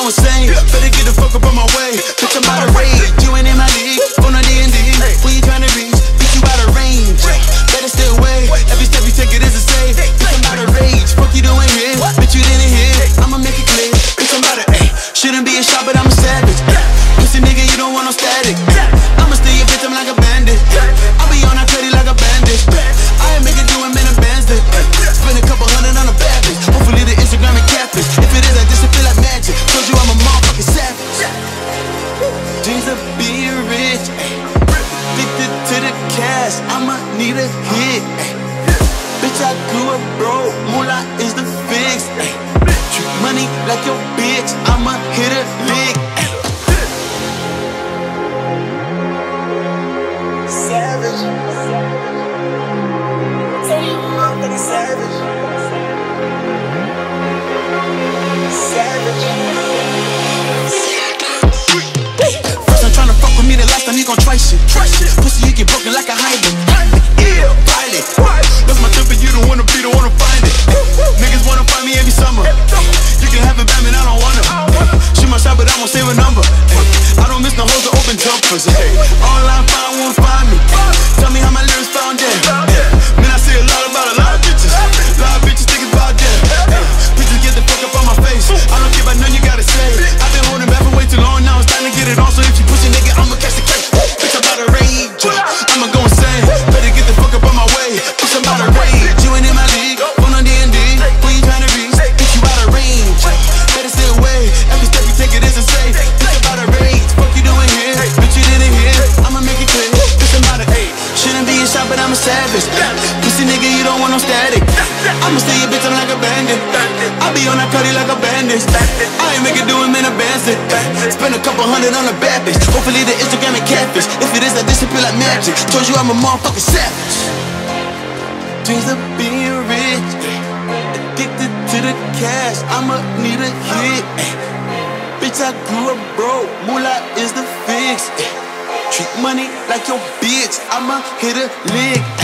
go insane. Better get the fuck up on my way. Bitch, I'm out of rage. You ain't in my league. Phone on D&D. Where you tryna reach? Bitch, you out of range. Better stay away. Every step you take it is a save. Bitch, I'm out of rage. Fuck you doing here? Bitch, you didn't hear. I'ma make it clear. Bitch, I'm out of shouldn't be a shot, but I'm a savage. Pussy nigga, you don't want no static. I'ma steal your bitch, I'm like a bandit. I'll be on that credit like a bandit. I ain't making doing men and bands that spend a couple hundred on a bad bitch. Hopefully the Instagram and catfish. If it is, I just feel like magic. Told you I'm a motherfucking savage. Dreams of being rich, addicted to the cash. I'ma need a hit. Bitch, I grew up broke. Moolah is the fix. Treat money like your bitch. I'ma hit a lick. Savage. Tell you motherfucking savage. Savage. First I'm tryna fuck with me, the last time you gon' try shit. Pussy, you get broken like a hydrant. Yeah, violent. That's my temper, you don't wanna be, don't wanna find it. Niggas wanna find me every summer. You can have it back, man, I don't want them. Shoot my shot, but I won't save a number. I don't miss no hoes or open jumpers. Online find won't find me. Tell me how my lyrics found there. Man, I say a lot about a lot of bitches. A lot of bitches think about them. Bitches get the fuck up on my face. I don't care about none you gotta say. I've been holding back for way too long, now it's time to get it on. So if you push a nigga, I'ma catch the case. Bitch, I'm about to rage. I'ma go insane. Better get the fuck up on my way. Bitch, I'm about to rage. You ain't in my league. Phone on D&D. Where you tryna reach? Bitch, you out of range. Better stay away. Every step you take it isn't safe. Bitch, I'm about to rage. Fuck you doing here? Bitch, you didn't hear. I'ma make it clear. Bitch, I'm about to shouldn't be a shot, but I'm a savage. Pussy nigga, you don't want no static. I'ma stay your bitch, I'm like a bandit. I be on that cutty like a bandit. I ain't make it doing men a bandit. Spend a couple hundred on a bad bitch. Hopefully the Instagram and catfish. If it is, I disappear like magic. Told you I'm a motherfucking savage. Dreams of being rich, addicted to the cash. I'ma need a hit. Bitch, I grew up broke. Moolah is the fix. Treat money like your bitch. I'ma hit a lick.